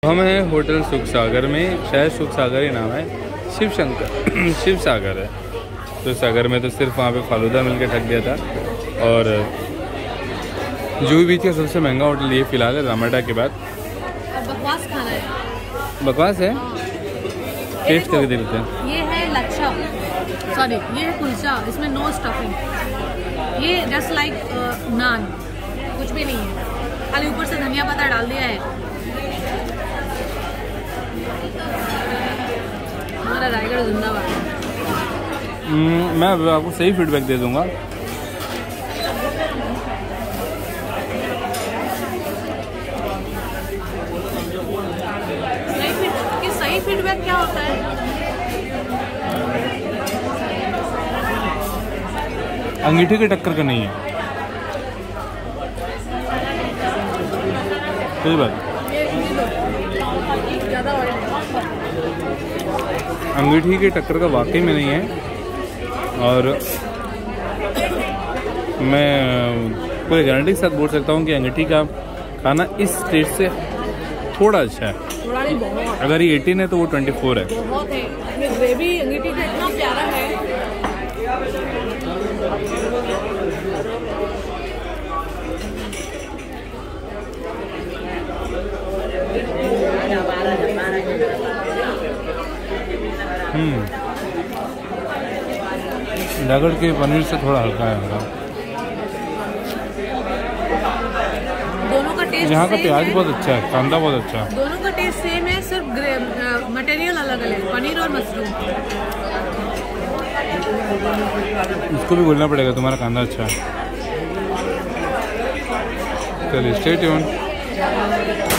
हम हैं होटल सुख सागर में, शायद सुख सागर ही नाम है, शिव सागर है। तो सागर में तो सिर्फ वहाँ पे फालूदा मिलकर ठग गया था। और जुहू बीच का सबसे महंगा होटल ये फ़िलहाल है रामाडा के बाद। बकवास खाना है, बकवास है। टेस्ट करके देखते हैं। ये है लच्छा, सॉरी ये है कुलचा, इसमें नो स्टफिंग। ये जस्ट लाइक नान, कुछ भी नहीं है, खाली ऊपर से धनिया पत्ता डाल दिया है। हमारा रायगढ़ जिंदाबाद। मैं आपको सही फीडबैक दे दूंगा। सही फीडबैक क्या होता है? अंगीठी की टक्कर का नहीं है, सही बात। अंगीठी की टक्कर का वाकई में नहीं है। और मैं पूरे गारंटी के साथ बोल सकता हूँ कि अंगीठी का खाना इस टेस्ट से थोड़ा अच्छा है। अगर ये 18 है तो वो 24 है। बहुत है, ये ग्रेवी अंगीठी का इतना प्यारा है। रायगढ़ के पनीर से थोड़ा हल्का है। दोनों का टेस्ट यहाँ का प्याज बहुत अच्छा है, कांदा बहुत अच्छा है। दोनों का टेस्ट सेम है, सिर्फ मटेरियल अलग अलग है, पनीर और मशरूम। इसको भी बोलना पड़ेगा, तुम्हारा कांदा अच्छा है। चलिए स्टे ट्यून्ड।